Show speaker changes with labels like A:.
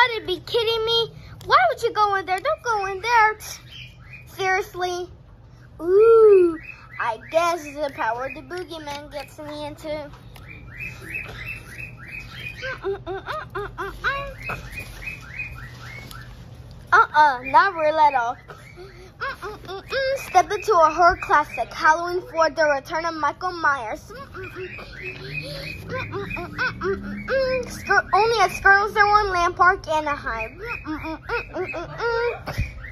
A: gotta be kidding me. Why would you go in there? Don't go in there. Seriously? Ooh, I guess the power the boogeyman gets me into. Not real at all. Step into a horror classic, Halloween for the return of Michael Myers. Only at Scarlet, Wizard1 Land Park, Anaheim.